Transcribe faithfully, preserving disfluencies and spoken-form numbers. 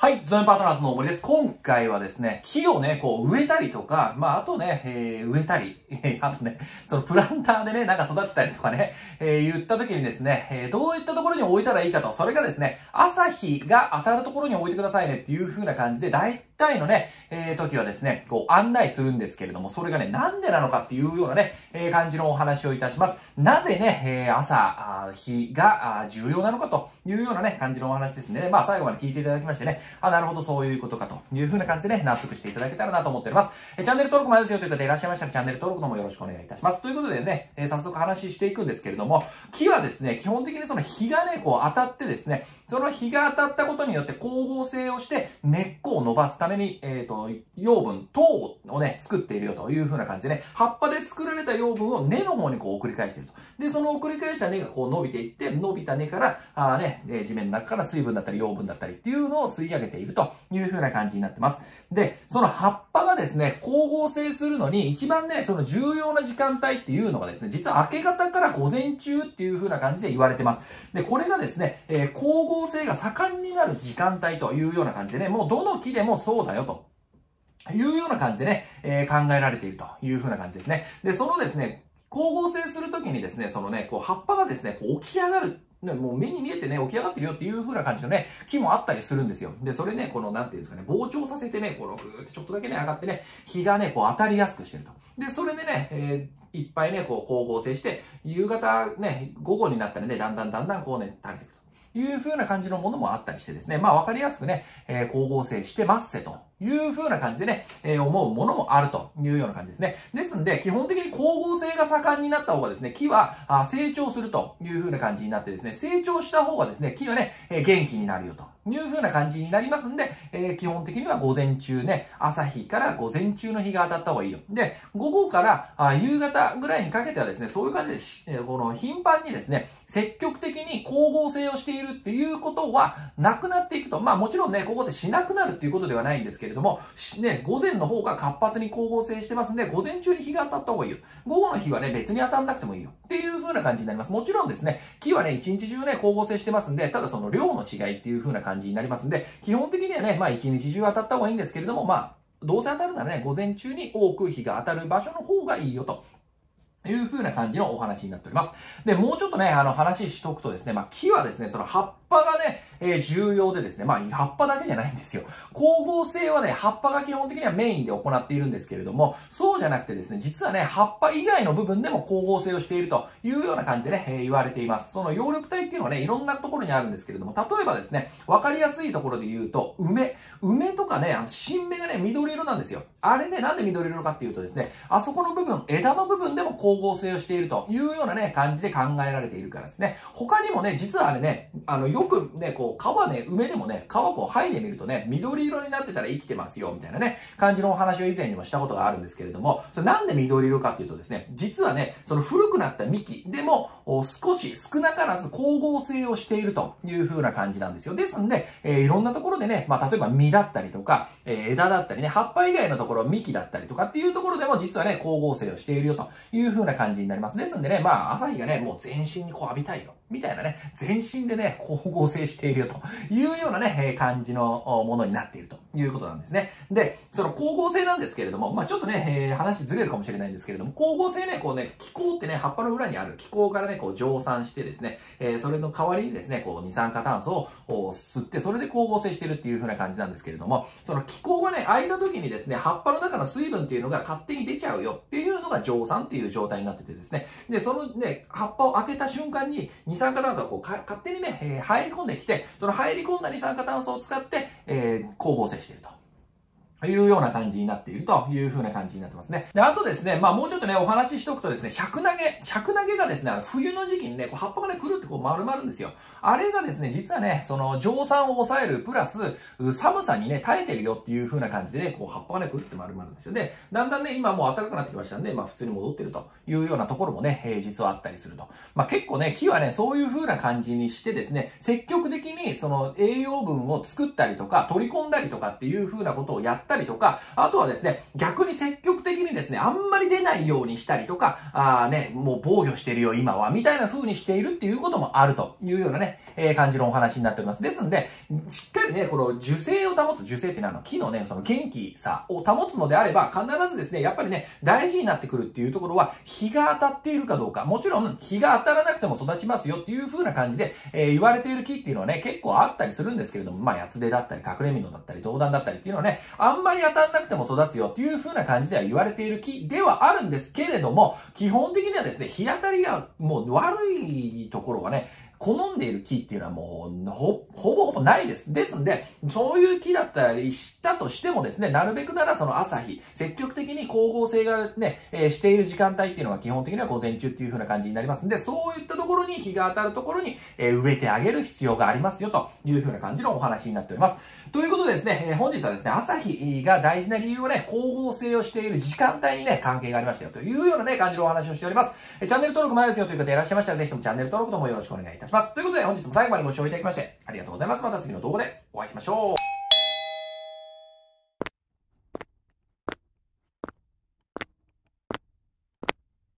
はい、ゾーンパートナーズの大森です。今回はですね、木をね、こう植えたりとか、まああとね、えー、植えたり、えー、あとね、そのプランターでね、なんか育てたりとかね、えー、言った時にですね、えー、どういったところに置いたらいいかと、それがですね、朝日が当たるところに置いてくださいねっていう風な感じで、大体のね、えー、時はですね、こう案内するんですけれども、それがね、なんでなのかっていうようなね、えー、感じのお話をいたします。なぜね、えー、朝、日が重要なのかというようなね、感じのお話ですね。まあ最後まで聞いていただきましてね、あ、なるほど、そういうことかという風な感じでね、納得していただけたらなと思っております。えチャンネル登録もあるですよという方いらっしゃいましたら、チャンネル登録の方もよろしくお願いいたします。ということでね、えー、早速話していくんですけれども、木はですね、基本的にその日がね、こう当たってですね、その日が当たったことによって光合成をして根っこを伸ばすために、えっと、養分、糖をね、作っているよという風な感じでね、葉っぱで作られた養分を根の方にこう送り返していると。で、その送り返した根がこう伸びていって、伸びた根から、あね、地面の中から水分だったり養分だったりっていうのを吸い上げているという風な感じになってます。で、その葉っぱがですね、光合成するのに一番ね、その重要な時間帯っていうのがですね、実は明け方から午前中っていう風な感じで言われてます。で、これがですね、えー、光合成が盛んになる時間帯というような感じでね、もうどの木でもそうだよと。いうような感じでね、えー、考えられているという風な感じですね。で、そのですね、光合成するときにですね、そのね、こう葉っぱがですね、こう起き上がる。ね、もう目に見えてね、起き上がってるよっていう風な感じのね、木もあったりするんですよ。で、それね、この、なんていうんですかね、膨張させてね、この、ぐーってちょっとだけね、上がってね、日がね、こう当たりやすくしてると。で、それでね、えー、いっぱいね、こう光合成して、夕方ね、午後になったらね、だんだんだんだんこうね、垂れていくという風な感じのものもあったりしてですね、まあわかりやすくね、えー、光合成してますせという風な感じでね、えー、思うものもあるというような感じですね。ですんで、基本的に光合成が盛んになった方がですね、木はあ成長するという風な感じになってですね、成長した方がですね、木はね、えー、元気になるよという風な感じになりますんで、えー、基本的には午前中ね、朝日から午前中の日が当たった方がいいよ。で、午後からあ夕方ぐらいにかけてはですね、そういう感じで、えー、この頻繁にですね、積極的に光合成をしているっていうことはなくなっていくと。まあもちろんね、光合成しなくなるっていうことではないんですけれども、ね、午前の方が活発に光合成してますんで、午前中に日が当たった方がいいよ。午後の日はね、別に当たんなくてもいいよ。っていう風な感じになります。もちろんですね、木はね、一日中ね、光合成してますんで、ただその量の違いっていう風な感じになりますんで、基本的にはね、まあ一日中当たった方がいいんですけれども、まあ、どうせ当たるならね、午前中に多く日が当たる場所の方がいいよと。いう風な感じのお話になっております。で、もうちょっとね、あの話しとくとですね、まあ木はですね、その葉っぱがね、えー、重要でですね、まあ葉っぱだけじゃないんですよ。光合成はね、葉っぱが基本的にはメインで行っているんですけれども、そうじゃなくてですね、実はね、葉っぱ以外の部分でも光合成をしているというような感じでね、えー、言われています。その葉緑体っていうのはね、いろんなところにあるんですけれども、例えばですね、わかりやすいところで言うと、梅。梅とかね、あの新芽がね、緑色なんですよ。あれね、なんで緑色かっていうとですね、あそこの部分、枝の部分でも光合成をしているというようなね、感じで考えられているからですね。他にもね、実はあれね、あの、よくね、こう、皮ね、梅でもね、皮こう剥いでみるとね、緑色になってたら生きてますよ、みたいなね、感じのお話を以前にもしたことがあるんですけれども、それなんで緑色かっていうとですね、実はね、その古くなった幹でも、少し少なからず光合成をしているという風な感じなんですよ。ですんで、えー、いろんなところでね、まあ、例えば実だったりとか、えー、枝だったりね、葉っぱ以外のところ、幹だったりとかっていうところでも実はね、光合成をしているよという風な感じになります。ですんでね、まあ、朝日がね、もう全身にこう浴びたいよ。みたいなね、全身でね、光合成しているよというようなね、感じのものになっているということなんですね。で、その光合成なんですけれども、まあちょっとね、えー、話ずれるかもしれないんですけれども、光合成ね、こうね、気候ってね、葉っぱの裏にある気候からね、こう蒸散してですね、えー、それの代わりにですね、こう二酸化炭素を吸って、それで光合成しているっていう風な感じなんですけれども、その気候がね、空いた時にですね、葉っぱの中の水分っていうのが勝手に出ちゃうよっていうのが蒸散っていう状態になっててですね、で、そのね、葉っぱを開けた瞬間に二酸化炭素がこうか勝手にね、えー、入り込んできて、その入り込んだ二酸化炭素を使って、えー、光合成していると。いうような感じになっているという風な感じになってますね。で、あとですね、まあもうちょっとね、お話ししておくとですね、尺投げ。尺投げがですね、あの冬の時期にね、こう葉っぱがね、くるってこう丸まるんですよ。あれがですね、実はね、その蒸散を抑えるプラス、寒さにね、耐えてるよっていう風な感じでね、こう葉っぱがね、くるって丸まるんですよ。で、だんだんね、今もう暖かくなってきましたんで、まあ普通に戻ってるというようなところもね、えー、実はあったりすると。まあ結構ね、木はね、そういう風な感じにしてですね、積極的にその栄養分を作ったりとか、取り込んだりとかっていう風なことをやったったりとか、あとはですね、逆に積極的にですね、あんまり出ないようにしたりとか、あーね、もう防御してるよ今は、みたいな風にしているっていうこともあるというようなね、えー、感じのお話になっております。ですんで、しっかりね、この受精を保つ、受精っていうのは木のね、その元気さを保つのであれば、必ずですね、やっぱりね、大事になってくるっていうところは、日が当たっているかどうか、もちろん、日が当たらなくても育ちますよっていう風な感じで、えー、言われている木っていうのはね、結構あったりするんですけれども、まあ、ヤツデだったり、隠れ蓑だったり、銅弾だったりっていうのはね、あんまり当たらなくても育つよっていう風な感じでは言われている木ではあるんですけれども、基本的にはですね、日当たりがもう悪いところはね、好んでいる木っていうのはもう、ほ、ほぼほぼないです。ですんで、そういう木だったりしたとしてもですね、なるべくならその朝日、積極的に光合成がね、えー、している時間帯っていうのが基本的には午前中っていう風な感じになりますんで、そういったところに日が当たるところに、えー、植えてあげる必要がありますよという風な感じのお話になっております。ということでですね、えー、本日はですね、朝日が大事な理由をね、光合成をしている時間帯にね、関係がありましたよというようなね、感じのお話をしております。えー、チャンネル登録まだですよという方いらっしゃいましたら、ぜひともチャンネル登録ともよろしくお願いいたします。ということで、本日も最後までご視聴いただきまして、ありがとうございます。また次の動画でお会いしましょう。